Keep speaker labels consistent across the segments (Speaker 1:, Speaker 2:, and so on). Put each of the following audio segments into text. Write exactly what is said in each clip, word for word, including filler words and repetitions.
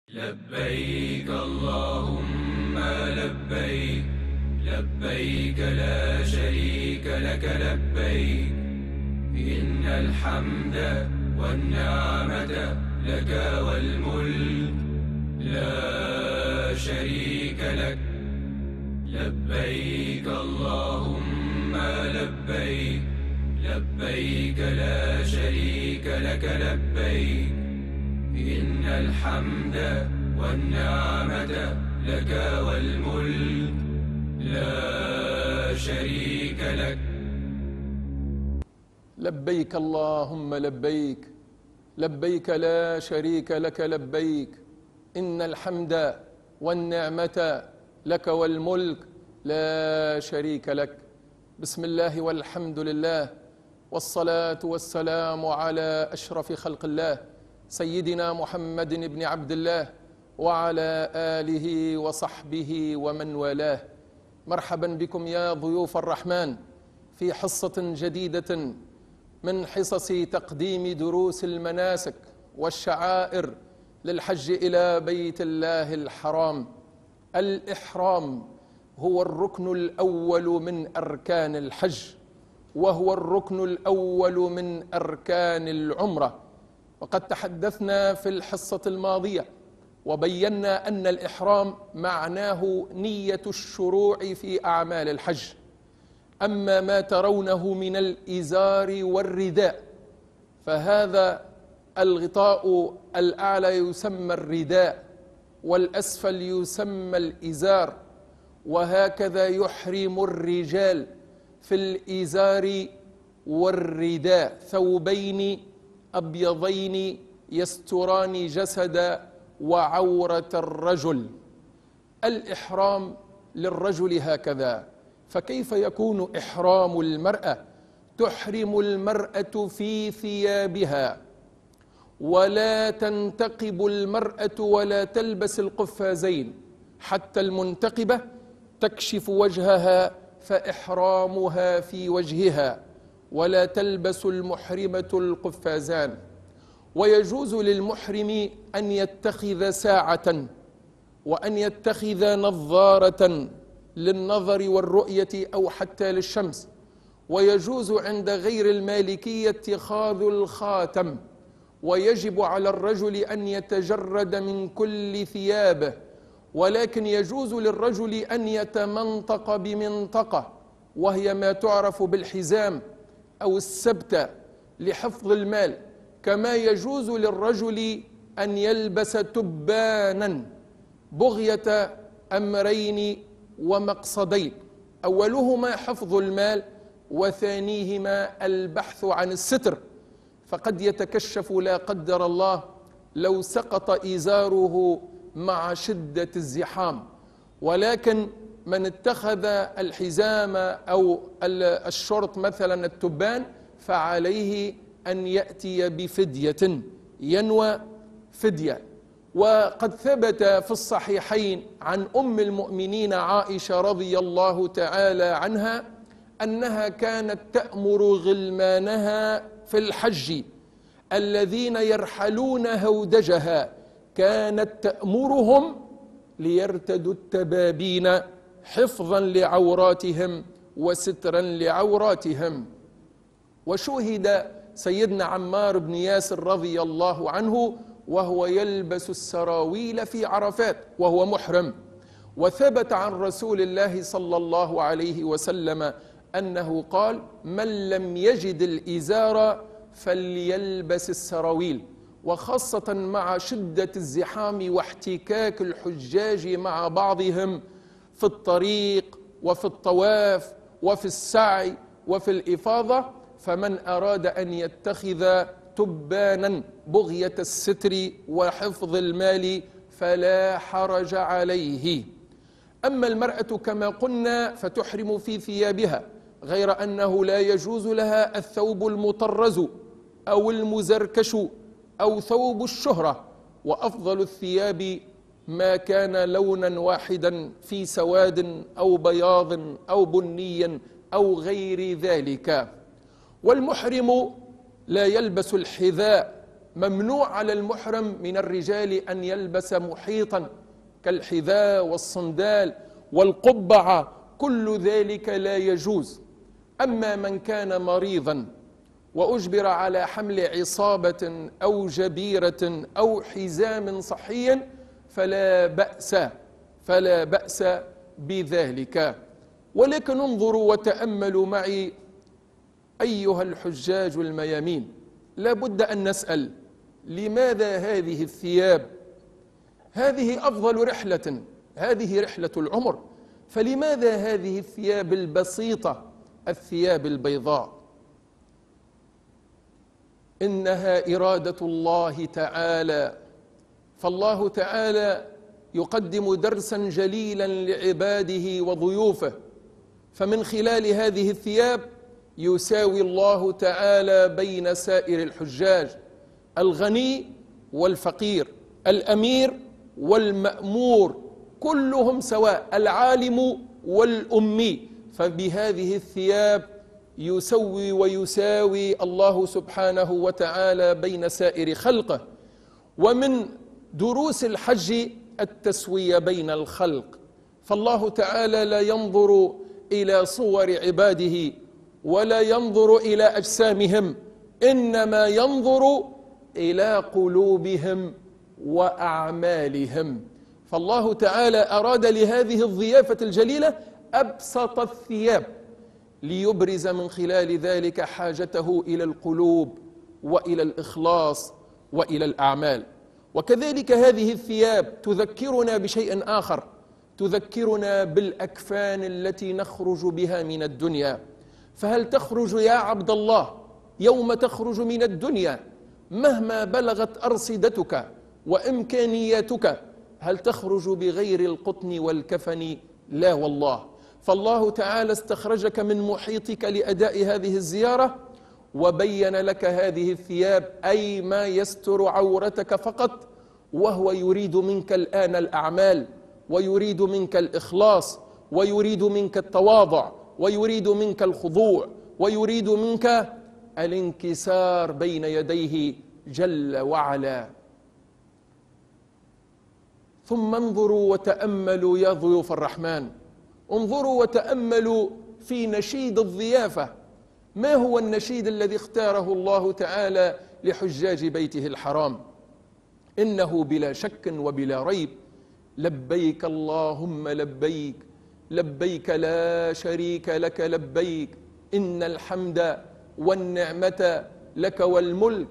Speaker 1: لبيك اللهم لبيك، لبيك لا شريك لك لبيك، إن الحمد والنعمة لك والملك لا شريك لك. لبيك اللهم لبيك، لبيك لا شريك لك لبيك، إن الحمد والنعمة لك والملك لا شريك لك.
Speaker 2: لبيك اللهم لبيك، لبيك لا شريك لك لبيك، إن الحمد والنعمة لك والملك لا شريك لك. بسم الله والحمد لله، والصلاة والسلام على أشرف خلق الله سيدنا محمد بن عبد الله وعلى آله وصحبه ومن والاه. مرحبا بكم يا ضيوف الرحمن في حصة جديدة من حصص تقديم دروس المناسك والشعائر للحج إلى بيت الله الحرام. الإحرام هو الركن الأول من أركان الحج، وهو الركن الأول من أركان العمرة. وقد تحدثنا في الحصة الماضية وبينا أن الإحرام معناه نية الشروع في أعمال الحج. أما ما ترونه من الإزار والرداء فهذا الغطاء الأعلى يسمى الرداء، والأسفل يسمى الإزار، وهكذا يحرم الرجال في الإزار والرداء ثوبين أبيضين يستران جسد وعورة الرجل. الإحرام للرجل هكذا، فكيف يكون إحرام المرأة؟ تحرم المرأة في ثيابها، ولا تنتقب المرأة ولا تلبس القفازين، حتى المنتقبة تكشف وجهها فإحرامها في وجهها، ولا تلبس المحرمة القفازان. ويجوز للمحرم أن يتخذ ساعة، وأن يتخذ نظارة للنظر والرؤية أو حتى للشمس. ويجوز عند غير المالكية اتخاذ الخاتم. ويجب على الرجل أن يتجرد من كل ثيابه، ولكن يجوز للرجل أن يتمنطق بمنطقة، وهي ما تعرف بالحزام أو السبتة لحفظ المال. كما يجوز للرجل أن يلبس تبانا بغية أمرين ومقصدين، أولهما حفظ المال، وثانيهما البحث عن الستر، فقد يتكشف لا قدر الله لو سقط إزاره مع شدة الزحام. ولكن من اتخذ الحزام أو الشرط مثلا التبان فعليه أن يأتي بفدية، ينوى فدية. وقد ثبت في الصحيحين عن أم المؤمنين عائشة رضي الله تعالى عنها أنها كانت تأمر غلمانها في الحج الذين يرحلون هودجها، كانت تأمرهم ليرتدوا التبابين حفظا لعوراتهم وسترا لعوراتهم. وشوهد سيدنا عمار بن ياسر رضي الله عنه وهو يلبس السراويل في عرفات وهو محرم. وثبت عن رسول الله صلى الله عليه وسلم أنه قال: من لم يجد الإزار فليلبس السراويل. وخاصة مع شدة الزحام واحتكاك الحجاج مع بعضهم في الطريق وفي الطواف وفي السعي وفي الإفاضة، فمن أراد أن يتخذ تبانا بغية الستر وحفظ المال فلا حرج عليه. أما المرأة كما قلنا فتحرم في ثيابها، غير أنه لا يجوز لها الثوب المطرز أو المزركش أو ثوب الشهرة. وأفضل الثياب ما كان لونا واحدا في سواد أو بياض أو بني أو غير ذلك. والمحرم لا يلبس الحذاء ممنوع على المحرم من الرجال أن يلبس محيطا كالحذاء والصندال والقبعة، كل ذلك لا يجوز. أما من كان مريضا وأجبر على حمل عصابة أو جبيرة أو حزام صحي فلا بأس فلا بأس بذلك. ولكن انظروا وتأملوا معي أيها الحجاج الميامين، لا بد أن نسأل: لماذا هذه الثياب؟ هذه أفضل رحلة، هذه رحلة العمر، فلماذا هذه الثياب البسيطة، الثياب البيضاء؟ إنها إرادة الله تعالى، فالله تعالى يقدم درسا جليلا لعباده وضيوفه، فمن خلال هذه الثياب يساوي الله تعالى بين سائر الحجاج، الغني والفقير، الأمير والمأمور، كلهم سواء، العالم والأمي، فبهذه الثياب يسوي ويساوي الله سبحانه وتعالى بين سائر خلقه. ومن دروس الحج التسوية بين الخلق، فالله تعالى لا ينظر إلى صور عباده ولا ينظر إلى أجسامهم، إنما ينظر إلى قلوبهم وأعمالهم. فالله تعالى أراد لهذه الضيافة الجليلة أبسط الثياب ليبرز من خلال ذلك حاجته إلى القلوب وإلى الإخلاص وإلى الأعمال. وكذلك هذه الثياب تذكرنا بشيء آخر، تذكرنا بالأكفان التي نخرج بها من الدنيا. فهل تخرج يا عبد الله يوم تخرج من الدنيا مهما بلغت أرصدتك وإمكانياتك، هل تخرج بغير القطن والكفن؟ لا والله. فالله تعالى استخرجك من محيطك لأداء هذه الزيارة وبين لك هذه الثياب، أي ما يستر عورتك فقط، وهو يريد منك الآن الأعمال، ويريد منك الإخلاص، ويريد منك التواضع، ويريد منك الخضوع، ويريد منك الانكسار بين يديه جل وعلا. ثم انظروا وتأملوا يا ضيوف الرحمن، انظروا وتأملوا في نشيد الضيافة. ما هو النشيد الذي اختاره الله تعالى لحجاج بيته الحرام؟ إنه بلا شك وبلا ريب: لبيك اللهم لبيك، لبيك لا شريك لك لبيك، إن الحمد والنعمة لك والملك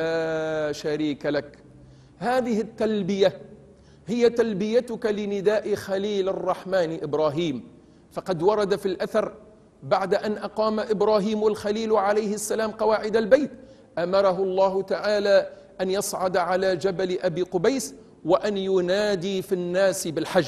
Speaker 2: لا شريك لك. هذه التلبية هي تلبيتك لنداء خليل الرحمن إبراهيم، فقد ورد في الأثر بعد أن أقام إبراهيم الخليل عليه السلام قواعد البيت، أمره الله تعالى أن يصعد على جبل أبي قبيس وأن ينادي في الناس بالحج،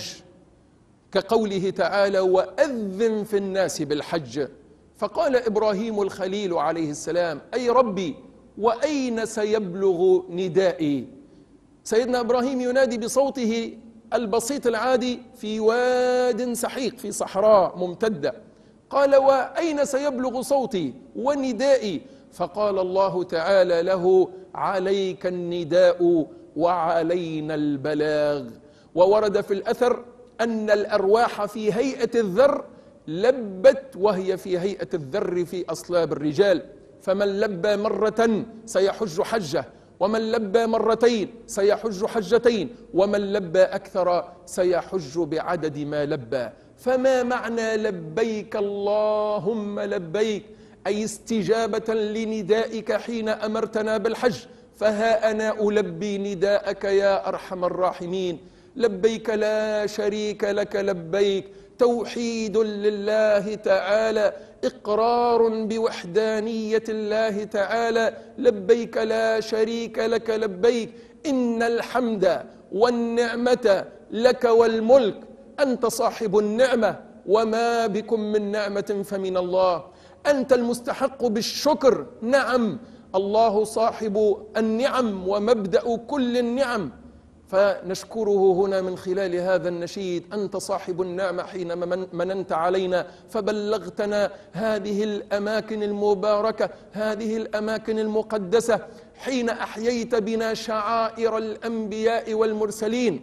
Speaker 2: كقوله تعالى: وأذن في الناس بالحج. فقال إبراهيم الخليل عليه السلام: أي ربي، وأين سيبلغ ندائي؟ سيدنا إبراهيم ينادي بصوته البسيط العادي في واد سحيق، في صحراء ممتدة. قال: وأين سيبلغ صوتي وندائي؟ فقال الله تعالى له: عليك النداء وعلينا البلاغ. وورد في الأثر أن الأرواح في هيئة الذر لبت وهي في هيئة الذر في أصلاب الرجال، فمن لبى مرة سيحج حجة، ومن لبى مرتين سيحج حجتين، ومن لبى أكثر سيحج بعدد ما لبى. فما معنى لبيك اللهم لبيك؟ أي استجابة لندائك حين أمرتنا بالحج، فها أنا ألبي نداءك يا أرحم الراحمين. لبيك لا شريك لك لبيك، توحيد لله تعالى، إقرار بوحدانية الله تعالى. لبيك لا شريك لك لبيك، إن الحمد والنعمة لك والملك، أنت صاحب النعمة، وما بكم من نعمة فمن الله، أنت المستحق بالشكر. نعم، الله صاحب النعم ومبدأ كل النعم، فنشكره هنا من خلال هذا النشيد: أنت صاحب النعمة حين مننت علينا فبلغتنا هذه الأماكن المباركة، هذه الأماكن المقدسة، حين أحييت بنا شعائر الأنبياء والمرسلين.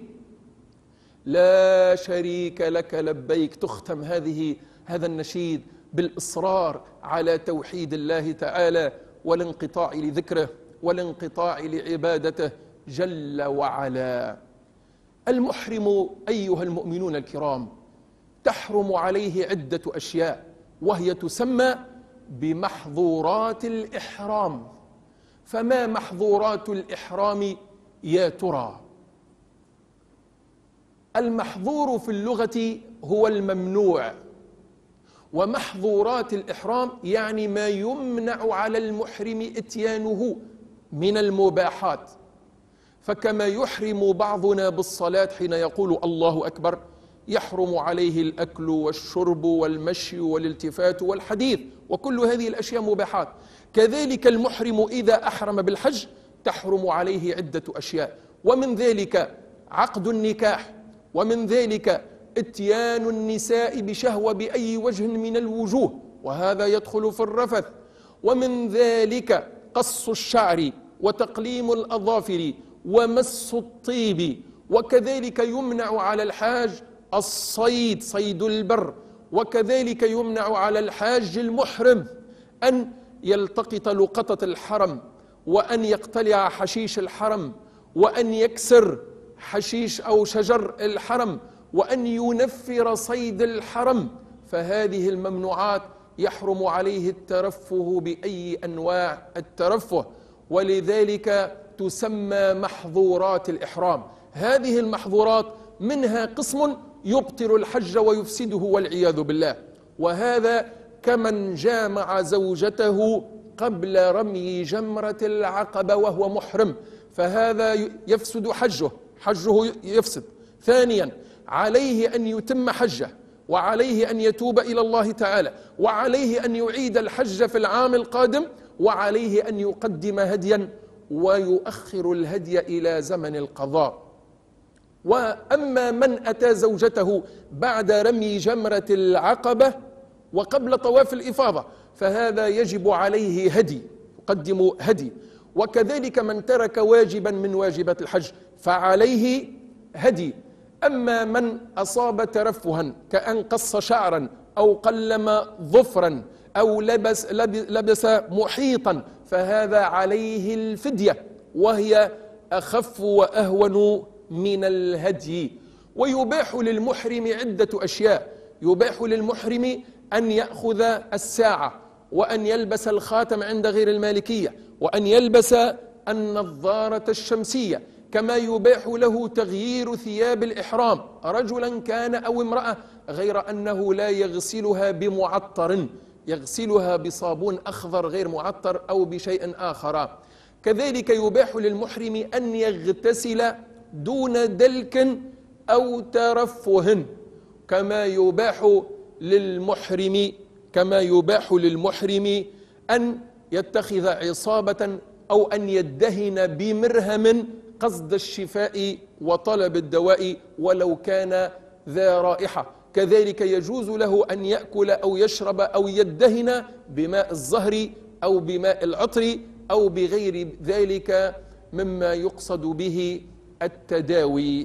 Speaker 2: لا شريك لك لبيك. تختم هذه هذا النشيد بالإصرار على توحيد الله تعالى والانقطاع لذكره والانقطاع لعبادته جل وعلا. المحرم أيها المؤمنون الكرام تحرم عليه عدة أشياء، وهي تسمى بمحظورات الإحرام. فما محظورات الإحرام يا ترى؟ المحظور في اللغة هو الممنوع، ومحظورات الإحرام يعني ما يمنع على المحرم إتيانه من المباحات. فكما يحرم بعضنا بالصلاة حين يقول الله أكبر، يحرم عليه الأكل والشرب والمشي والالتفات والحديث، وكل هذه الأشياء مباحات. كذلك المحرم إذا أحرم بالحج تحرم عليه عدة أشياء، ومن ذلك عقد النكاح، ومن ذلك اتيان النساء بشهوة بأي وجه من الوجوه، وهذا يدخل في الرفث، ومن ذلك قص الشعر وتقليم الأظافر ومس الطيب، وكذلك يمنع على الحاج الصيد، صيد البر، وكذلك يمنع على الحاج المحرم أن يلتقط لقطة الحرم، وأن يقتلع حشيش الحرم، وأن يكسر حشيش أو شجر الحرم، وأن ينفر صيد الحرم. فهذه الممنوعات يحرم عليه الترفه بأي أنواع الترفه، ولذلك تسمى محظورات الإحرام. هذه المحظورات منها قسم يبطل الحج ويفسده والعياذ بالله، وهذا كمن جامع زوجته قبل رمي جمرة العقبة وهو محرم، فهذا يفسد حجه، حجه يفسد. ثانيا عليه أن يتم حجه، وعليه أن يتوب إلى الله تعالى، وعليه أن يعيد الحج في العام القادم، وعليه أن يقدم هديا ويؤخر الهدي إلى زمن القضاء. وأما من أتى زوجته بعد رمي جمرة العقبة وقبل طواف الإفاضة فهذا يجب عليه هدي، يقدم هدي. وكذلك من ترك واجبا من واجبات الحج فعليه هدي. أما من أصاب ترفها كأن قص شعرا أو قلم ظفرا أو لبس, لبس محيطا فهذا عليه الفدية، وهي أخف وأهون من الهدي. ويباح للمحرم عدة أشياء. يباح للمحرم أن يأخذ الساعة، وأن يلبس الخاتم عند غير المالكية، وأن يلبس النظارة الشمسية، كما يباح له تغيير ثياب الإحرام رجلا كان أو امرأة، غير أنه لا يغسلها بمعطر، يغسلها بصابون أخضر غير معطر أو بشيء آخر. كذلك يباح للمحرم أن يغتسل دون دلك أو ترفه، كما يباح للمحرم كما يباح للمحرم أن يتخذ عصابة أو أن يدهن بمرهم قصد الشفاء وطلب الدواء ولو كان ذا رائحة. كذلك يجوز له أن يأكل أو يشرب أو يدهن بماء الزهر أو بماء العطر أو بغير ذلك مما يقصد به التداوي.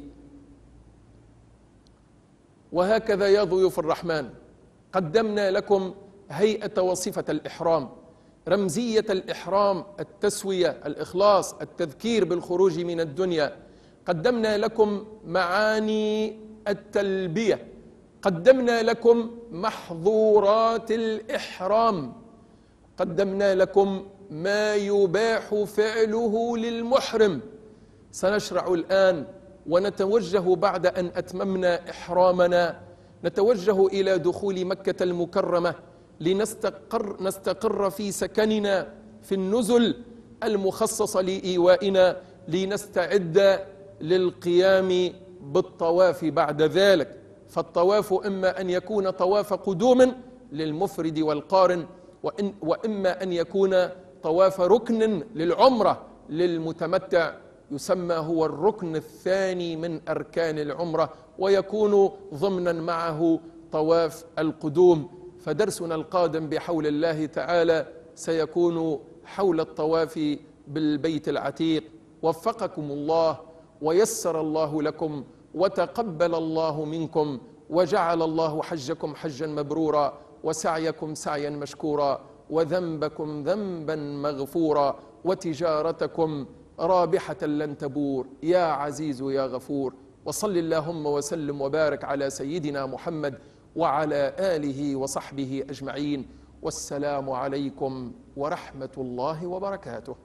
Speaker 2: وهكذا يا ضيوف الرحمن قدمنا لكم هيئة وصفة الإحرام، رمزية الإحرام، التسوية، الإخلاص، التذكير بالخروج من الدنيا. قدمنا لكم معاني التلبية، قدمنا لكم محظورات الإحرام، قدمنا لكم ما يباح فعله للمحرم. سنشرع الآن ونتوجه بعد أن أتممنا إحرامنا، نتوجه إلى دخول مكة المكرمة لنستقر نستقر في سكننا في النزل المخصص لإيوائنا، لنستعد للقيام بالطواف بعد ذلك. فالطواف إما أن يكون طواف قدوم للمفرد والقارن، وإن وإما أن يكون طواف ركن للعمرة للمتمتع يسمى هو الركن الثاني من أركان العمرة، ويكون ضمنا معه طواف القدوم. فدرسنا القادم بحول الله تعالى سيكون حول الطواف بالبيت العتيق. وفقكم الله ويسر الله لكم وتقبل الله منكم، وجعل الله حجكم حجا مبرورا، وسعيكم سعيا مشكورا، وذنبكم ذنبا مغفورا، وتجارتكم رابحة لن تبور، يا عزيز يا غفور. وصل اللهم وسلم وبارك على سيدنا محمد وعلى آله وصحبه أجمعين، والسلام عليكم ورحمة الله وبركاته.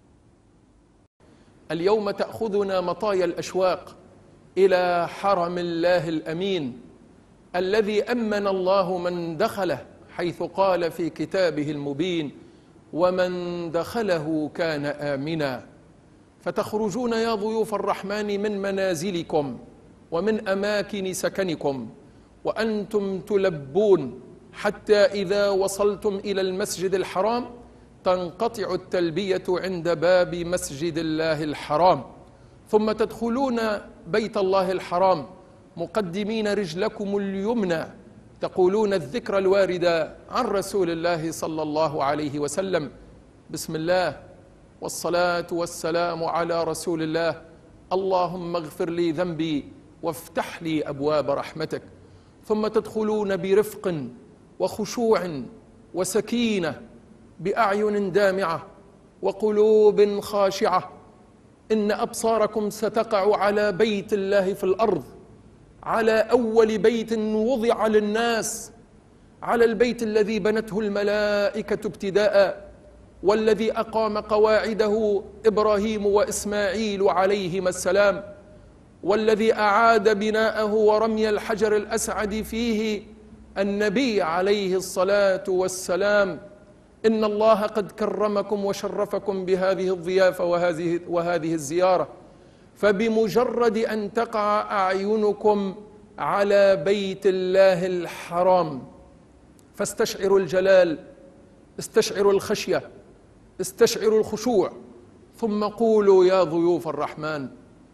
Speaker 2: اليوم تأخذنا مطايا الأشواق إلى حرم الله الأمين الذي أمن الله من دخله، حيث قال في كتابه المبين: ومن دخله كان آمنا. فتخرجون يا ضيوف الرحمن من منازلكم ومن أماكن سكنكم وأنتم تلبون، حتى إذا وصلتم إلى المسجد الحرام تنقطع التلبية عند باب مسجد الله الحرام، ثم تدخلون بيت الله الحرام مقدمين رجلكم اليمنى، تقولون الذكر الواردة عن رسول الله صلى الله عليه وسلم: بسم الله والصلاة والسلام على رسول الله، اللهم اغفر لي ذنبي وافتح لي أبواب رحمتك. ثم تدخلون برفق وخشوع وسكينة، بأعين دامعة وقلوب خاشعة، إن أبصاركم ستقع على بيت الله في الأرض، على أول بيت وضع للناس، على البيت الذي بنته الملائكة ابتداء، والذي أقام قواعده إبراهيم وإسماعيل عليهما السلام، والذي أعاد بناءه ورمي الحجر الأسعد فيه النبي عليه الصلاة والسلام. إن الله قد كرمكم وشرفكم بهذه الضيافة وهذه, وهذه الزيارة، فبمجرد أن تقع أعينكم على بيت الله الحرام فاستشعروا الجلال، استشعروا الخشية، استشعروا الخشوع، ثم قولوا يا ضيوف الرحمن: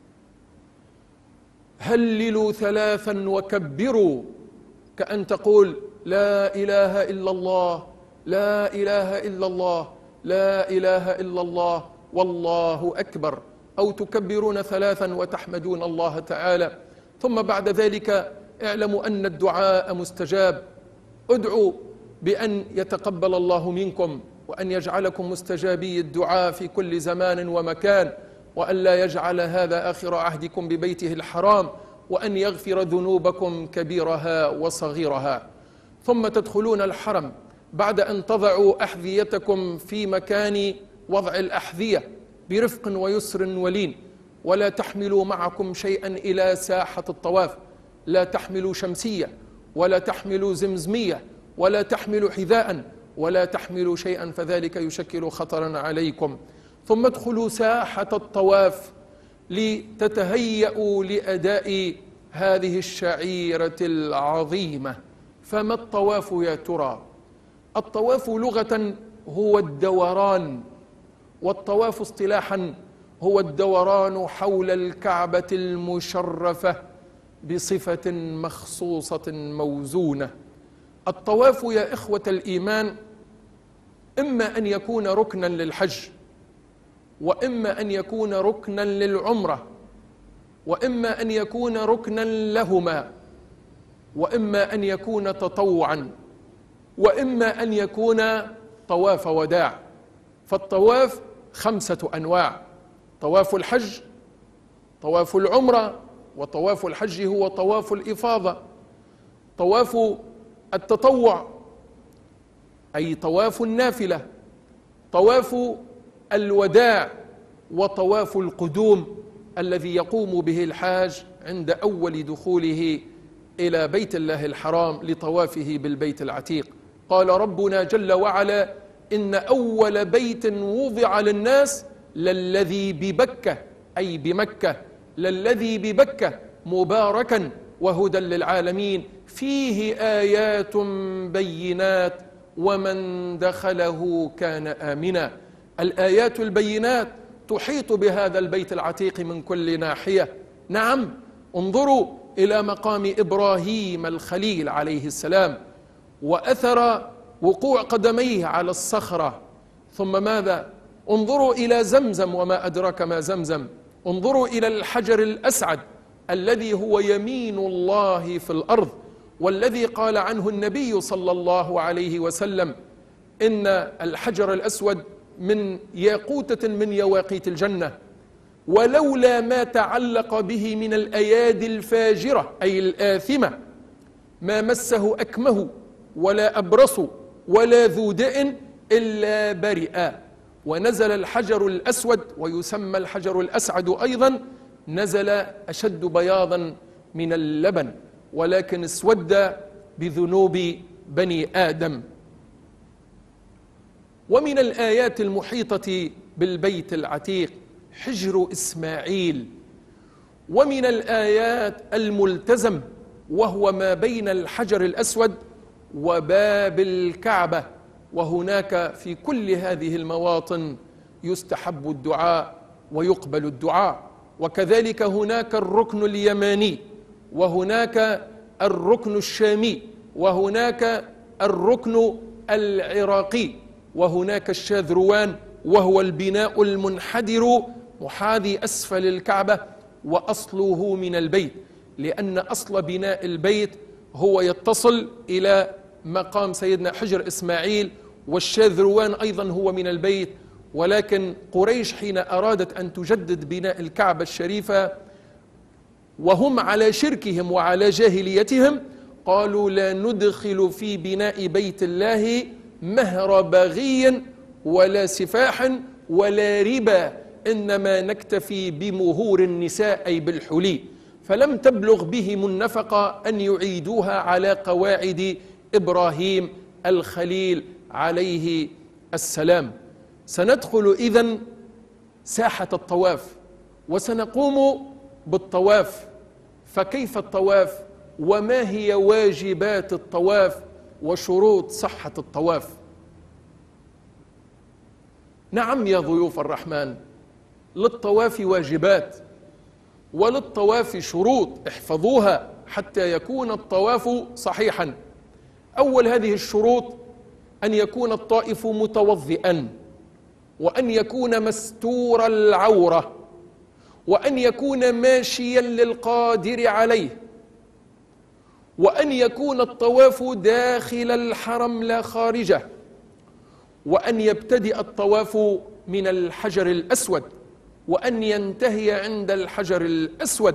Speaker 2: هللوا ثلاثا وكبروا، كأن تقول: لا إله إلا الله، لا إله إلا الله، لا إله إلا الله، والله أكبر. أو تكبرون ثلاثا وتحمدون الله تعالى. ثم بعد ذلك اعلموا أن الدعاء مستجاب. ادعوا بأن يتقبل الله منكم، وأن يجعلكم مستجابي الدعاء في كل زمان ومكان، وأن لا يجعل هذا آخر عهدكم ببيته الحرام، وأن يغفر ذنوبكم كبيرها وصغيرها. ثم تدخلون الحرم بعد أن تضعوا أحذيتكم في مكان وضع الأحذية برفق ويسر ولين، ولا تحملوا معكم شيئا إلى ساحة الطواف، لا تحملوا شمسية ولا تحملوا زمزمية ولا تحملوا حذاء ولا تحملوا شيئا، فذلك يشكل خطرا عليكم. ثم ادخلوا ساحة الطواف لتتهيأوا لأداء هذه الشعيرة العظيمة. فما الطواف يا ترى؟ الطواف لغة هو الدوران، والطواف اصطلاحا هو الدوران حول الكعبة المشرفة بصفة مخصوصة موزونة. الطواف يا إخوة الإيمان إما أن يكون ركنا للحج، وإما أن يكون ركنا للعمرة، وإما أن يكون ركنا لهما، وإما أن يكون تطوعا، وإما أن يكون طواف وداع. فالطواف خمسة أنواع: طواف الحج، طواف العمرة، وطواف الحج هو طواف الإفاضة. طواف التطوع أي طواف النافلة، طواف الوداع، وطواف القدوم الذي يقوم به الحاج عند أول دخوله إلى بيت الله الحرام لطوافه بالبيت العتيق. قال ربنا جل وعلا: إن أول بيت وضع للناس للذي ببكة، أي بمكة، للذي ببكة مباركا وهدى للعالمين، فيه آيات بينات ومن دخله كان آمنا. الآيات البينات تحيط بهذا البيت العتيق من كل ناحية. نعم، انظروا إلى مقام إبراهيم الخليل عليه السلام وأثر وقوع قدميه على الصخرة، ثم ماذا؟ انظروا إلى زمزم وما أدراك ما زمزم، انظروا إلى الحجر الأسعد الذي هو يمين الله في الأرض، والذي قال عنه النبي صلى الله عليه وسلم إن الحجر الأسود من ياقوتة من يواقيت الجنة، ولولا ما تعلق به من الأيادي الفاجرة أي الآثمة ما مسه أكمه ولا أبرص ولا ذو داء إلا برئا. ونزل الحجر الأسود ويسمى الحجر الأسعد أيضا، نزل أشد بياضا من اللبن، ولكن اسود بذنوب بني آدم. ومن الآيات المحيطة بالبيت العتيق حجر إسماعيل، ومن الآيات الملتزم وهو ما بين الحجر الأسود وباب الكعبة، وهناك في كل هذه المواطن يستحب الدعاء ويقبل الدعاء. وكذلك هناك الركن اليماني، وهناك الركن الشامي، وهناك الركن العراقي، وهناك الشاذروان وهو البناء المنحدر محاذي أسفل الكعبة، وأصله من البيت، لأن أصل بناء البيت هو يتصل إلى مقام سيدنا حجر إسماعيل، والشاذروان أيضا هو من البيت. ولكن قريش حين أرادت أن تجدد بناء الكعبة الشريفة وهم على شركهم وعلى جاهليتهم، قالوا لا ندخل في بناء بيت الله مهر بغي ولا سفاح ولا ربا، إنما نكتفي بمهور النساء أي بالحلي. فلم تبلغ بهم النفقة أن يعيدوها على قواعد إبراهيم الخليل عليه السلام. سندخل إذن ساحة الطواف وسنقوم بالطواف. فكيف الطواف؟ وما هي واجبات الطواف وشروط صحة الطواف؟ نعم يا ضيوف الرحمن، للطواف واجبات وللطواف شروط، احفظوها حتى يكون الطواف صحيحا. أول هذه الشروط أن يكون الطائف متوضئا، وأن يكون مستور العورة، وأن يكون ماشيا للقادر عليه، وأن يكون الطواف داخل الحرم لا خارجه، وأن يبتدئ الطواف من الحجر الأسود، وأن ينتهي عند الحجر الأسود،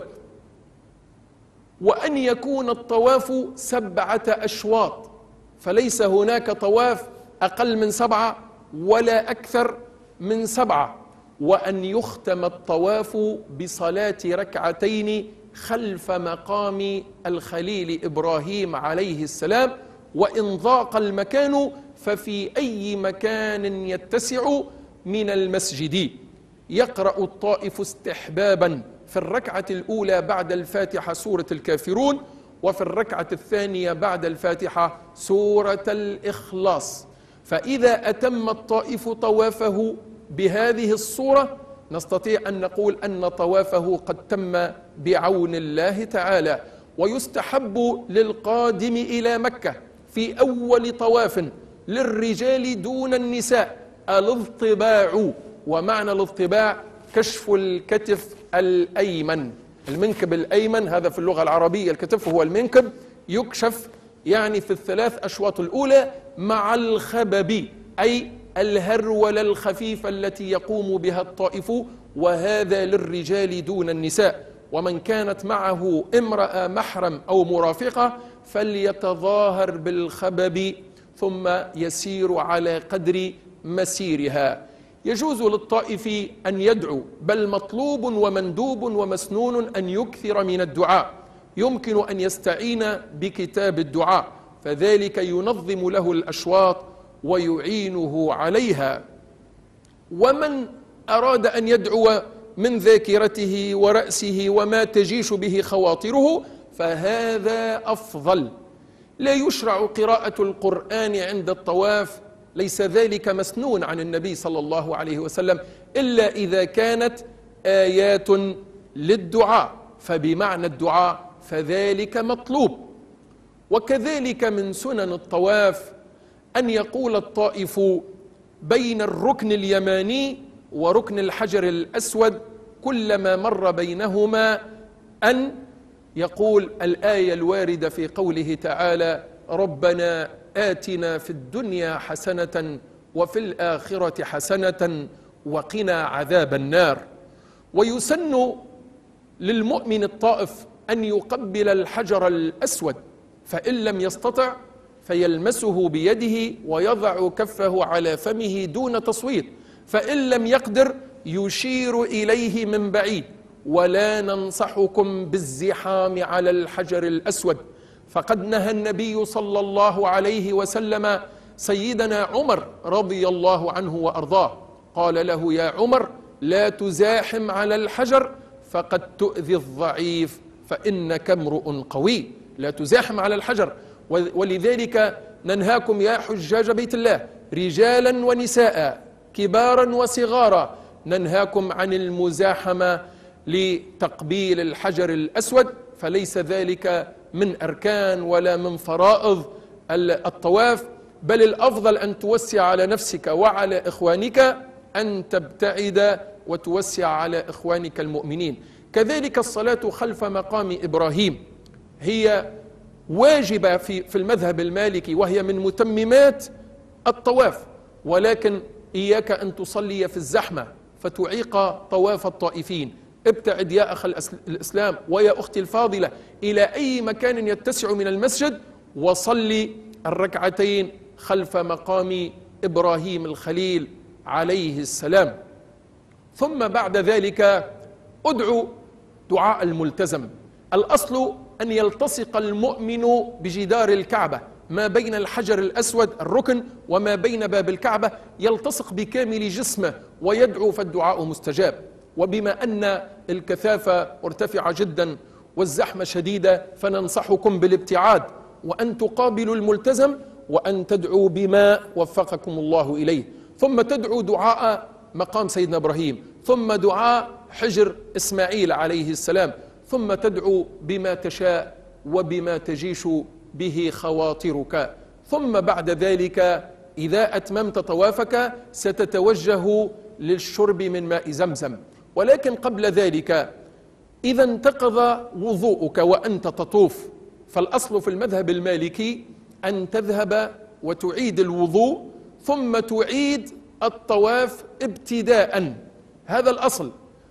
Speaker 2: وأن يكون الطواف سبعة أشواط، فليس هناك طواف أقل من سبعة ولا أكثر من سبعة، وأن يختم الطواف بصلاة ركعتين خلف مقام الخليل إبراهيم عليه السلام، وإن ضاق المكان ففي أي مكان يتسع من المسجد. يقرأ الطائف استحبابا في الركعة الأولى بعد الفاتحة سورة الكافرون، وفي الركعة الثانية بعد الفاتحة سورة الإخلاص. فإذا أتم الطائف طوافه بهذه الصورة نستطيع أن نقول أن طوافه قد تم بعون الله تعالى. ويستحب للقادم إلى مكة في أول طواف للرجال دون النساء الاضطباع، ومعنى الاضطباع كشف الكتف الأيمن، المنكب الأيمن هذا في اللغة العربية الكتف هو المنكب، يكشف يعني في الثلاث أشواط الأولى مع الخبب أي الهرولة الخفيفة التي يقوم بها الطائف، وهذا للرجال دون النساء. ومن كانت معه امرأة محرم أو مرافقة فليتظاهر بالخبب ثم يسير على قدر مسيرها. يجوز للطائف أن يدعو، بل مطلوب ومندوب ومسنون أن يكثر من الدعاء. يمكن أن يستعين بكتاب الدعاء، فذلك ينظم له الأشواط ويعينه عليها. ومن أراد أن يدعو من ذاكرته ورأسه وما تجيش به خواطره فهذا أفضل. لا يشرع قراءة القرآن عند الطواف، ليس ذلك مسنون عن النبي صلى الله عليه وسلم، إلا إذا كانت آيات للدعاء، فبمعنى الدعاء فذلك مطلوب. وكذلك من سنن الطواف أن يقول الطائف بين الركن اليماني وركن الحجر الأسود كلما مر بينهما أن يقول الآية الواردة في قوله تعالى: ربنا آتنا في الدنيا حسنة وفي الآخرة حسنة وقنا عذاب النار. ويسن للمؤمن الطائف أن يقبل الحجر الأسود، فإن لم يستطع فيلمسه بيده ويضع كفه على فمه دون تصويت، فإن لم يقدر يشير إليه من بعيد. ولا ننصحكم بالزحام على الحجر الأسود، فقد نهى النبي صلى الله عليه وسلم سيدنا عمر رضي الله عنه وأرضاه، قال له: يا عمر لا تزاحم على الحجر فقد تؤذي الضعيف فإنك امرؤ قوي. لا تزاحم على الحجر. ولذلك ننهاكم يا حجاج بيت الله رجالا ونساء كبارا وصغارا، ننهاكم عن المزاحمة لتقبيل الحجر الأسود، فليس ذلك من أركان ولا من فرائض الطواف، بل الأفضل أن توسع على نفسك وعلى إخوانك، أن تبتعد وتوسع على إخوانك المؤمنين. كذلك الصلاة خلف مقام إبراهيم هي واجبة في في المذهب المالكي، وهي من متممات الطواف، ولكن إياك أن تصلي في الزحمة فتعيق طواف الطائفين. ابتعد يا أخ الإسلام ويا أختي الفاضلة إلى أي مكان يتسع من المسجد وصلي الركعتين خلف مقام إبراهيم الخليل عليه السلام. ثم بعد ذلك ادعو دعاء الملتزم. الأصل أن يلتصق المؤمن بجدار الكعبة، ما بين الحجر الأسود الركن وما بين باب الكعبة يلتصق بكامل جسمه ويدعو، فالدعاء مستجاب. وبما أن الكثافة مرتفعة جدا والزحمة شديدة فننصحكم بالابتعاد، وأن تقابلوا الملتزم وأن تدعوا بما وفقكم الله إليه. ثم تدعو دعاء مقام سيدنا إبراهيم، ثم دعاء حجر إسماعيل عليه السلام، ثم تدعو بما تشاء وبما تجيش به خواطرك. ثم بعد ذلك إذا أتممت طوافك ستتوجه للشرب من ماء زمزم. ولكن قبل ذلك إذا انتقض وضوءك وأنت تطوف، فالأصل في المذهب المالكي أن تذهب وتعيد الوضوء ثم تعيد الطواف ابتداء، هذا الأصل.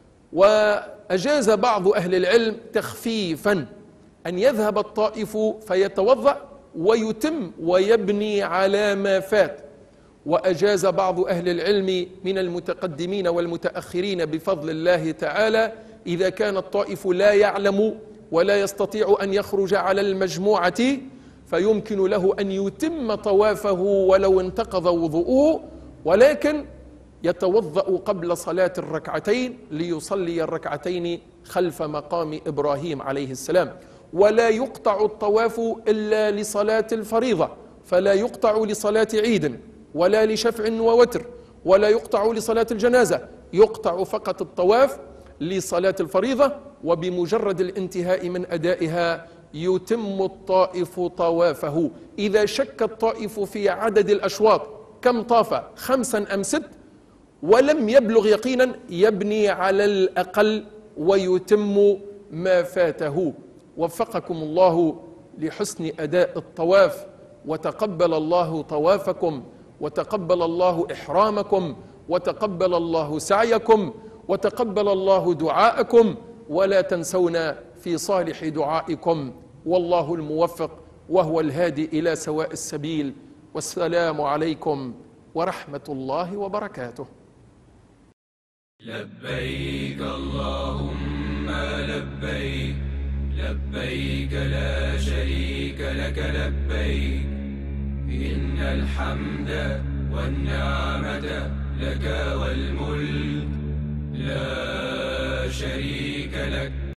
Speaker 2: وأجاز بعض أهل العلم تخفيفا أن يذهب الطائف فيتوضأ ويتم ويبني على ما فات. وأجاز بعض أهل العلم من المتقدمين والمتأخرين بفضل الله تعالى إذا كان الطائف لا يعلم ولا يستطيع أن يخرج على المجموعة فيمكن له أن يتم طوافه ولو انتقض وضوءه، ولكن يتوضأ قبل صلاة الركعتين ليصلي الركعتين خلف مقام إبراهيم عليه السلام. ولا يقطع الطواف إلا لصلاة الفريضة، فلا يقطع لصلاة عيد ولا لشفع ووتر ولا يقطع لصلاة الجنازة، يقطع فقط الطواف لصلاة الفريضة، وبمجرد الانتهاء من أدائها يتم الطائف طوافه. إذا شك الطائف في عدد الأشواط كم طاف، خمسا أم ست، ولم يبلغ يقينا يبني على الأقل ويتم ما فاته. وفقكم الله لحسن أداء الطواف، وتقبل الله طوافكم، وتقبل الله إحرامكم، وتقبل الله سعيكم، وتقبل الله دعاءكم، ولا تنسونا في صالح دعائكم، والله الموفق وهو الهادي إلى سواء السبيل. والسلام عليكم ورحمة الله وبركاته.
Speaker 1: لبيك اللهم لبيك، لبيك لا شريك لك لبيك، إن الحمد والنعمة لك والملك لا شريك لك.